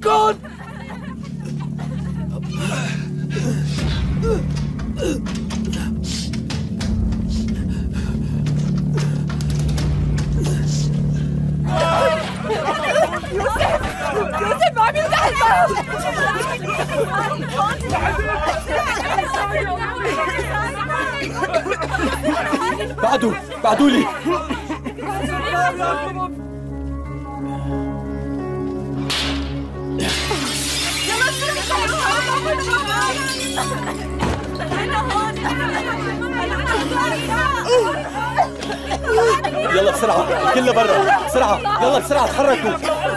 فيكن؟ يوسف عم يفتح الباب. بعدوا لي. يلا بسرعة، كلنا برا، بسرعة، يلا بسرعة تحركوا.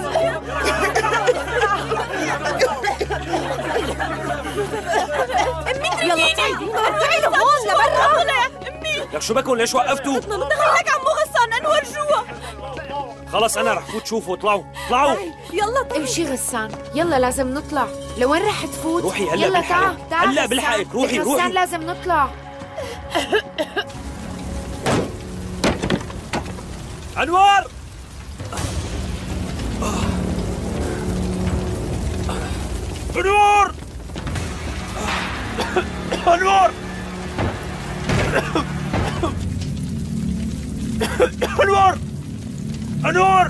يلا رجعي لهون لبرا. امي لك شو بكون؟ ليش وقفتوا؟ بدنا لك عمو غسان انور جوا. خلص انا رح فوت شوفوا. اطلعوا. يلا طيب. امشي غسان، يلا لازم نطلع. لوين رح تفوت؟ روحي هلا يلا بلحقك. تعال هلا بلحقك. روحي غسان لازم نطلع. انور انور انور انور انور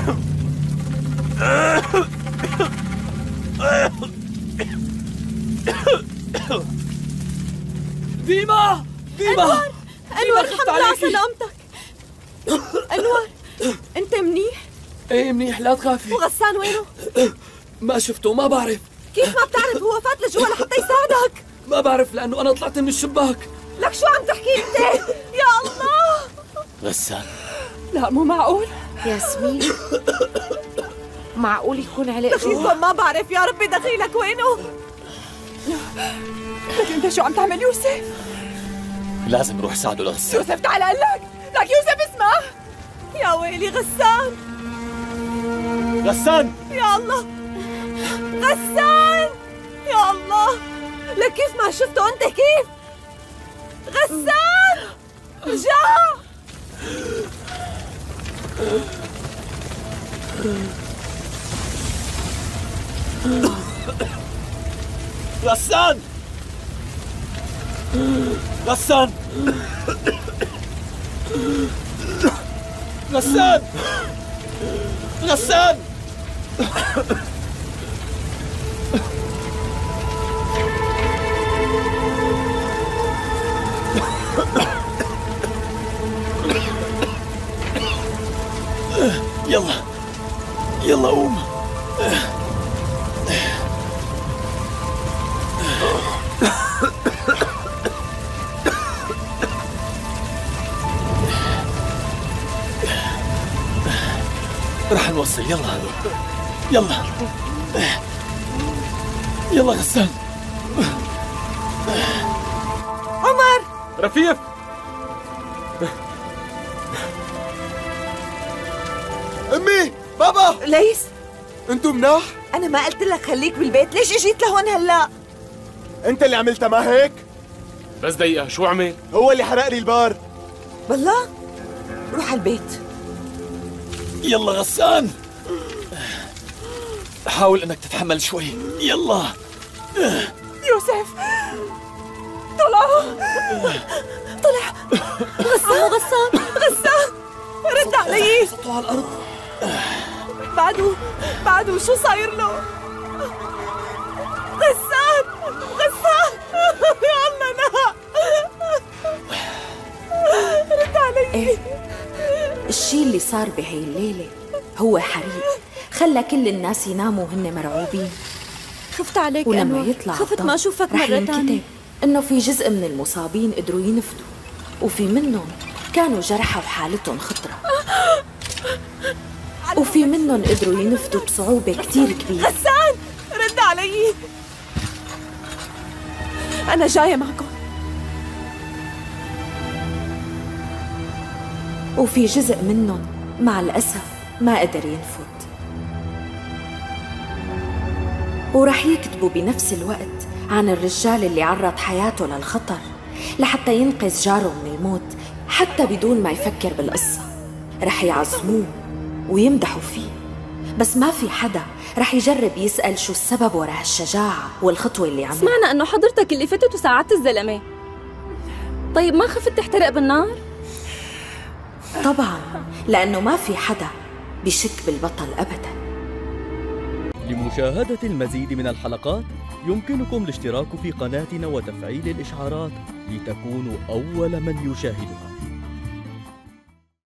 ديما انور الحمد لله على سلامتك. انور انت منيح؟ ايه منيح، لا تخافي. وغسان وينه؟ ما شفته، ما بعرف. كيف ما بتعرف؟ هو فات لجوا لحتى يساعدك. ما بعرف لأنه أنا طلعت من الشباك. لك شو عم تحكي انت؟ يا الله. غسان. لا مو معقول. ياسمين معقول يكون عليه دخيلكم ما بعرف. يا ربي دخيلك وينه؟ لك انت شو عم تعمل يوسف؟ لازم روح ساعده لغسان. يوسف تعال قال لك يوسف اسمع. يا ويلي غسان. غسان يا الله غسان. يا الله لك كيف ما شفته انت؟ كيف غسان رجع. غسان غسان غسان غسان يلا قوم. رح نوصل. يلا غسان. عمر رفيق امي بابا ليس انتو مناح؟ انا ما قلت لك خليك بالبيت؟ ليش اجيت لهون هلا؟ انت اللي عملتها ما هيك؟ بس دقيقة، شو عمل؟ هو اللي حرق لي البار. بالله روح على البيت. يلا غسان، حاول انك تتحمل شوي. يلا يوسف طلع غسان رد علي. سطوا على الارض. بعده شو صاير له؟ غسان يا الله لا رد علي. ايه الشي اللي صار بهي الليلة هو حريق خلى كل الناس يناموا وهن مرعوبين. خفت عليك ولما أنور. يطلع خفت الضوء ما اشوفك رح مرة تانية. ينكتب انه في جزء من المصابين قدروا ينفذوا، وفي منهم كانوا جرحى وحالتهم خطرة، وفي منهم قدروا ينفذوا بصعوبة كتير كبيرة. غسان رد علي، أنا جاية معكم. وفي جزء منهم مع الأسف ما قدر ينفذ، ورح يكتبوا بنفس الوقت عن الرجال اللي عرض حياته للخطر لحتى ينقذ جاره من الموت حتى بدون ما يفكر بالقصة. رح يعظموه ويمدحوا فيه، بس ما في حدا رح يجرب يسأل شو السبب وراء هالشجاعة والخطوة اللي عملها. سمعنا انه حضرتك اللي فتت وساعدت الزلمة. طيب ما خفت تحترق بالنار؟ طبعا، لأنه ما في حدا بيشك بالبطل أبدا. لمشاهدة المزيد من الحلقات يمكنكم الاشتراك في قناتنا وتفعيل الإشعارات لتكونوا أول من يشاهدها.